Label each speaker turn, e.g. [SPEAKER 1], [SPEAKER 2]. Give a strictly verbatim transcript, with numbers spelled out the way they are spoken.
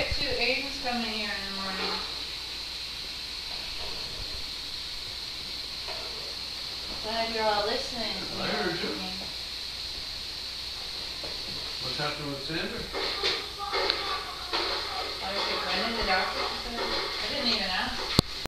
[SPEAKER 1] it too. Aiden's coming here in the morning. Glad you're all listening to
[SPEAKER 2] I heard you.
[SPEAKER 1] me.
[SPEAKER 2] What's happening with Sandra?